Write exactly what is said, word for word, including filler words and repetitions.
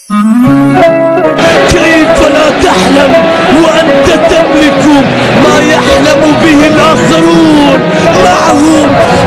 كيف لا تحلم وأنت تملك ما يحلم به الآخرون؟ معهم